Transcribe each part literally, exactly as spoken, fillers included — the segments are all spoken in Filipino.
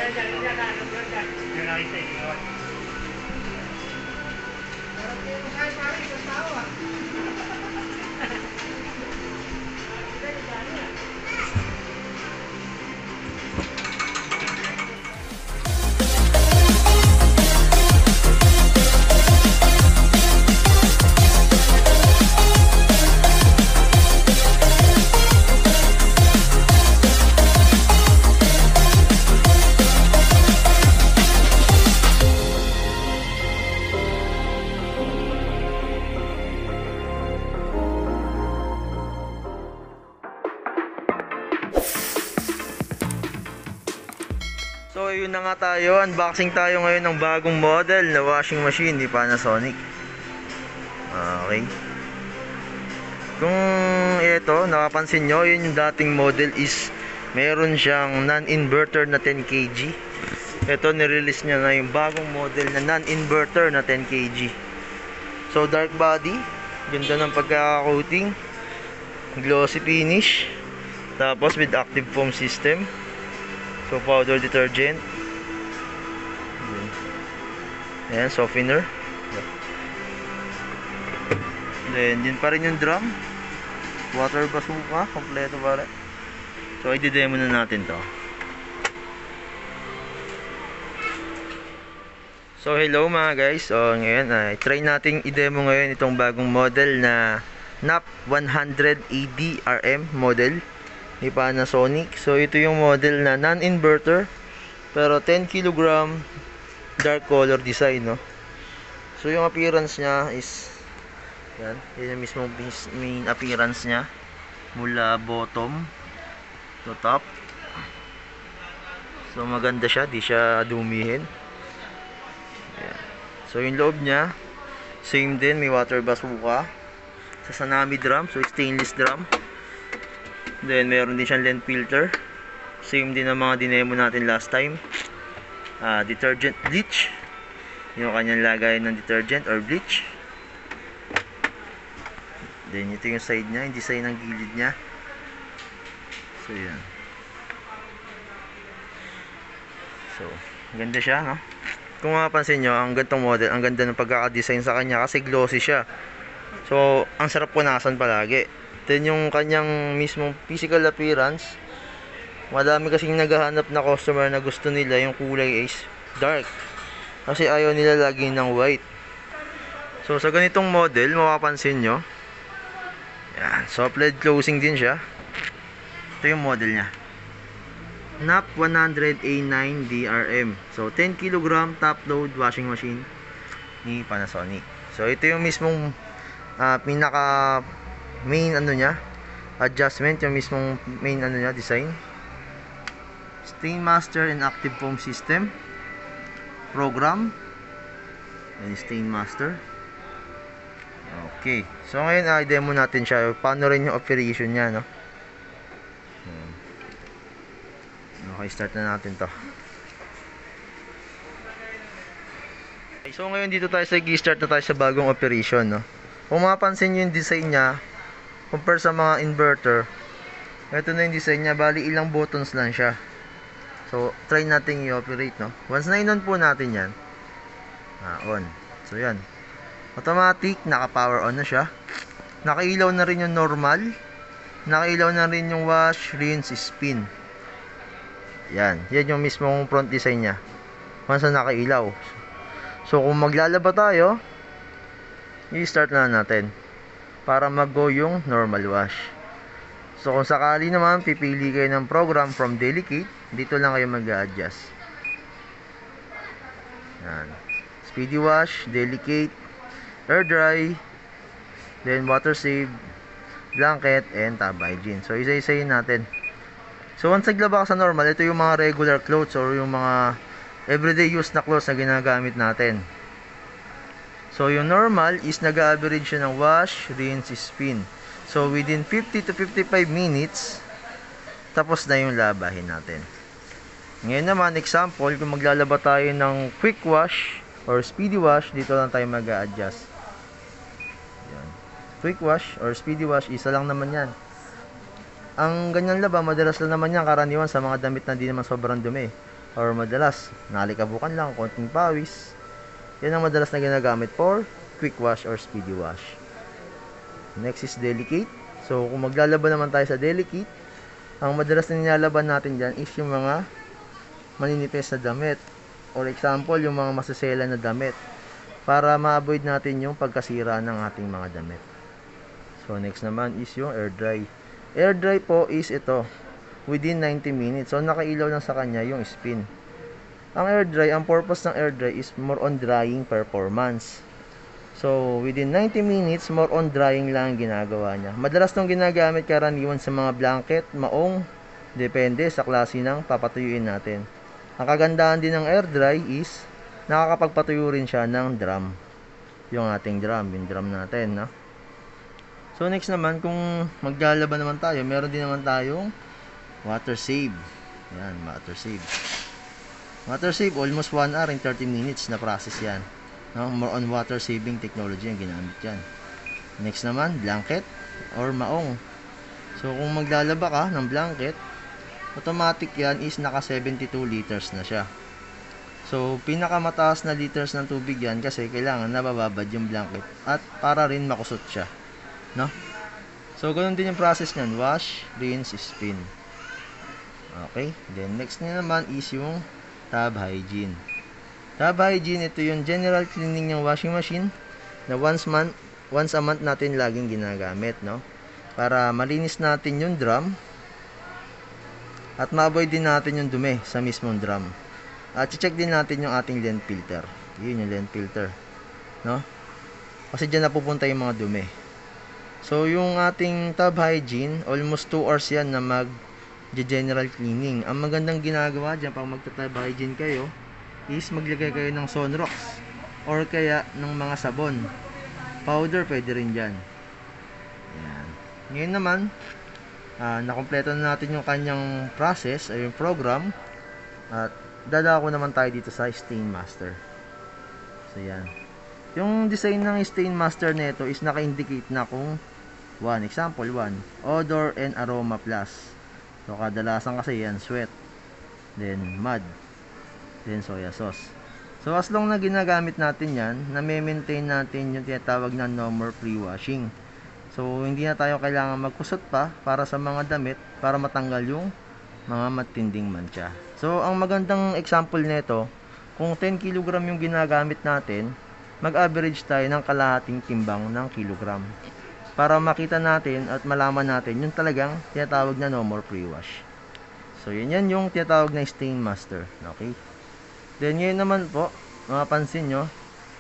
So yun na nga tayo, unboxing tayo ngayon ng bagong model na washing machine ni Panasonic. Okay. Kung ito, nakapansin nyo, yun yung dating model is meron siyang non-inverter na ten kilowatt. Ito, nirelease niya na yung bagong model na non-inverter na ten kilowatt. So dark body, ganda ng pagkaka-coating, glossy finish, tapos with active foam system. So powder detergent. Ayan, softener. Then din pa rin yung drum. Water bazooka, kompleto pa rin. So i-demo na natin to. So hello mga guys. So ngayon ay try nating i-demo ngayon itong bagong model na N A P one hundred A D R M model ni Panasonic. So ito yung model na non-inverter pero ten kilogram dark color design, no? So yung appearance niya is yan, yan yung mismong main appearance niya mula bottom to top. So maganda siya, di siya dumihin. Yan. So yung loob niya same din, may water bazooka sa Sanami drum, so stainless drum. Then meron din siyang lens filter. Same din ang mga dinemo natin last time. uh, Detergent bleach. Yung kanyang lagay ng detergent or bleach. Then ito yung side niya, yung design ng gilid niya. So yan. So ganda siya, no? Kung mapapansin nyo, ang gantong model, ang ganda ng pagkaka-design sa kanya kasi glossy siya. So ang sarap punasan palagi. Then yung kanyang mismong physical appearance, madami kasing naghahanap na customer na gusto nila yung kulay is dark kasi ayaw nila lagi ng white. So sa ganitong model, mapapansin nyo, yan, soft lid closing din siya. Ito yung model nya, N A P one hundred A nine D R M. So ten kilogram top load washing machine ni Panasonic. So ito yung mismong uh, pinaka main ano niya, adjustment, yung mismong main ano niya, design. Stain Master and active foam system program. And Stain Master. Okay. So ngayon ay demo natin siya. Paano rin yung operation niya, no? Okay, start na natin to. Okay, so ngayon dito tayo sa i-start na tayo sa bagong operation, no? Kung mapapansin nyo yung design niya compare sa mga inverter, ito na yung design niya, bali ilang buttons lang siya. So try natin i-operate, no? Once na in-on po natin yan, ah, on. So yan, automatic, naka power on na siya. Nakailaw na rin yung normal, nakailaw na rin yung wash, rinse, spin. Yan, yan yung mismong front design niya once na nakailaw. So kung maglalaba tayo, i-start na natin para mag-go yung normal wash. So kung sakali naman pipili kayo ng program from delicate, dito lang kayo mag-a-adjust. Yan, speedy wash, delicate, air dry, then water save, blanket, and tab hygiene. So isa-isayin natin. So once naglaba ka sa normal, ito yung mga regular clothes or yung mga everyday use na clothes na ginagamit natin. So yung normal is nag-average siya ng wash, rinse, spin. So within fifty to fifty-five minutes, tapos na yung labahin natin. Ngayon naman, example, kung maglalaba tayo ng quick wash or speedy wash, dito lang tayo mag-a-adjust. Quick wash or speedy wash, isa lang naman yan. Ang ganyan laba, madalas lang naman yan karaniwan sa mga damit na di naman sobrang dumi. or madalas nalikabukan lang, konting pawis, yan ang madalas na ginagamit for quick wash or speedy wash. Next is delicate. So kung maglalaban naman tayo sa delicate, ang madalas na nilalaban natin dyan is yung mga maninipis na damit, or example yung mga masasela na damit, para ma-avoid natin yung pagkasira ng ating mga damit. So next naman is yung air dry. Air dry po is ito, within ninety minutes. So nakailaw lang sa kanya yung spin. Ang air dry, ang purpose ng air dry is more on drying performance. So within ninety minutes, more on drying lang ginagawa niya. Madalas nung ginagamit karaniwan sa mga blanket, maong, depende sa klase ng papatuyuin natin. Ang kagandahan din ng air dry is nakakapagpatuyo rin siya ng drum. Yung ating drum, yung drum natin, no? So next naman, kung maglalaban naman tayo, meron din naman tayong water save. Yan, water save. Water save, almost one hour and thirty minutes na process yan. No? More on water saving technology ang ginamit yan. Next naman, blanket or maong. So kung maglalaba ka ng blanket, automatic yan is naka seventy-two liters na siya. So pinakamataas na liters ng tubig yan kasi kailangan nabababad yung blanket at para rin makusot siya. No? So ganoon din yung process niyan, wash, rinse, spin. Okay, then next na naman is yung tub hygiene. Tub hygiene, ito yung general cleaning ng washing machine na once month, once a month natin laging ginagamit, no? Para malinis natin yung drum at ma-avoid din natin yung dumi sa mismong drum. At check din natin yung ating lint filter. Yun yung lint filter, no? Kasi diyan napupunta yung mga dumi. So yung ating tub hygiene, almost two hours yan na mag general cleaning. Ang magandang ginagawa dyan pag magta-tub hygiene kayo is maglagay kayo ng Sunrox or kaya ng mga sabon. Powder pwede rin dyan. Yan. Ngayon naman, uh, nakompleto na natin yung kanyang process ay yung program, at dadako naman tayo dito sa Stain Master. So yan. Yung design ng Stain Master nito is naka-indicate na kung one, example one, odor and aroma plus. So kadalasan kasi yan sweat, then mud, then soya sauce. So as long na ginagamit natin yan, na maintain natin yung tinatawag na no more pre-washing. So hindi na tayo kailangan magkusot pa para sa mga damit para matanggal yung mga matinding mancha. So ang magandang example nito, kung ten kilogram yung ginagamit natin, mag-average tayo ng kalahating timbang ng kilogram para makita natin at malaman natin yung talagang tinatawag na no more pre-wash. So yun yan yung tinatawag na Stain Master. Okay. Then ngayon naman po, mapapansin nyo,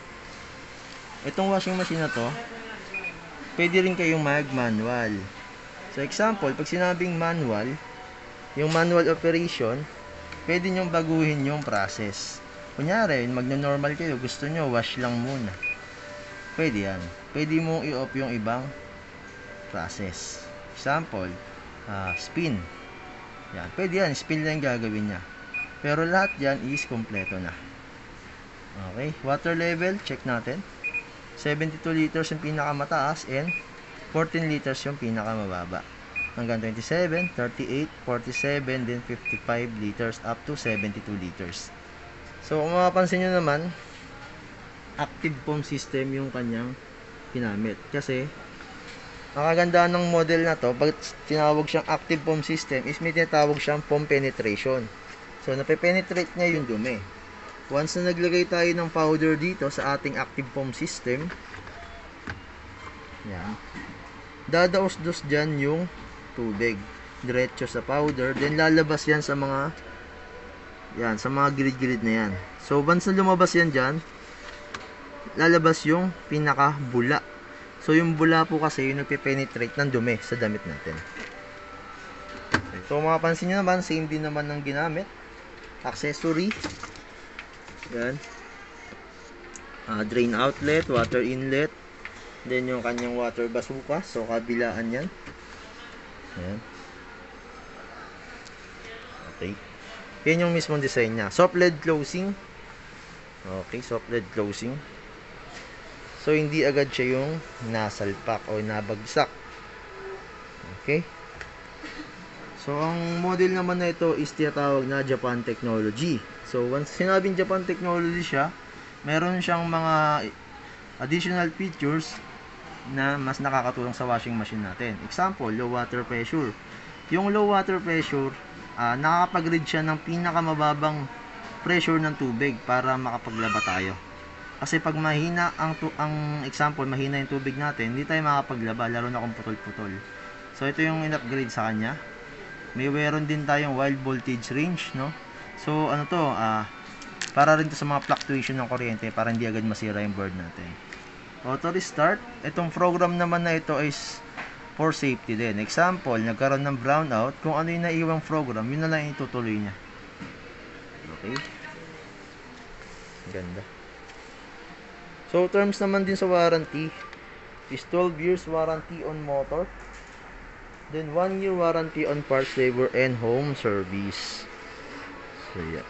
itong washing machine na to, pwede rin kayong mag-manual. So example, pag sinabing manual, yung manual operation, pwede nyo baguhin yung process. Kunyari, magno-normal kayo, gusto nyo wash lang muna, pwede yan. Pwede mong i-off yung ibang process. Example, uh, spin. Yan, pwede yan, spin lang gagawin niya. Pero lahat yan is kompleto na. Okay, water level, check natin. seventy-two liters yung pinakamataas and fourteen liters yung pinakamababa. Hanggang twenty-seven, thirty-eight, forty-seven, then fifty-five liters up to seventy-two liters. So kung mapapansin nyo naman, active foam system yung kanyang ginamit. Kasi ang kagandahan ng model na to, pag tinawag siyang active foam system, is may tinatawag siyang foam penetration. So nape-penetrate niya yung dumi. Once na naglagay tayo ng powder dito sa ating active foam system, yan, dadaos-dos dyan yung tubig diretso sa powder, then lalabas yan sa mga yan, sa mga gilid-gilid na yan. So once na lumabas yan dyan, lalabas yung pinaka bula. So yung bula po kasi yung nagpe-penetrate ng dumi sa damit natin. So mapapansin nyo naman, same din naman ng ginamit. Accessory, yan, uh, drain outlet, water inlet, then yung kanyang water bazooka. So kabilaan yan. Yan. Okay, yan yung mismong design nya. Soft lid closing. Okay, soft lid closing. So hindi agad siya yung nasalpak o nabagsak. Okay, so So, ang model naman na ito is tinatawag na Japan Technology. So, once sinabing Japan Technology siya, meron siyang mga additional features na mas nakakatulong sa washing machine natin. Example, low water pressure. Yung low water pressure, uh, nakakapag-read siya ng pinakamababang pressure ng tubig para makapaglaba tayo. Kasi pag mahina ang, tu ang example, mahina yung tubig natin, hindi tayo makapaglaba, lalo na kung putol-putol. So, ito yung in-upgrade sa kanya. May meron din tayong wild voltage range, no? So, ano to, ah, para rin to sa mga fluctuation ng kuryente, para hindi agad masira yung board natin. Auto restart. Itong program naman na ito is for safety din. Example, nagkaroon ng brownout, kung ano yung naiwang program, yun na lang yung itutuloy niya. Okay. Ganda. So, terms naman din sa warranty is twelve years warranty on motor. Then, one year warranty on parts, labor, and home service. So, yeah.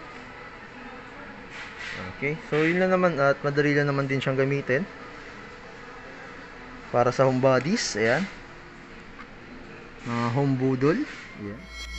Okay. So, yun lang naman at madali lang naman din siyang gamitin. Para sa home bodies. Ayan. Mga home budol. Ayan.